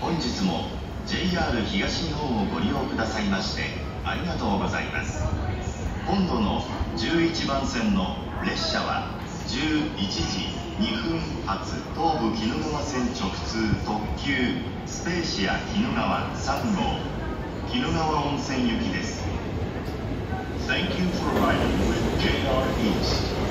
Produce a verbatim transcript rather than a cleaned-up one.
本日も ジェイアール 東日本をご利用くださいましてありがとうございます。今度のじゅういちばん線の列車はじゅういちじにふん発東武鬼怒川線直通特急スペーシア鬼怒川さん号鬼怒川温泉行きです。Thank you for riding with ジェイアール East.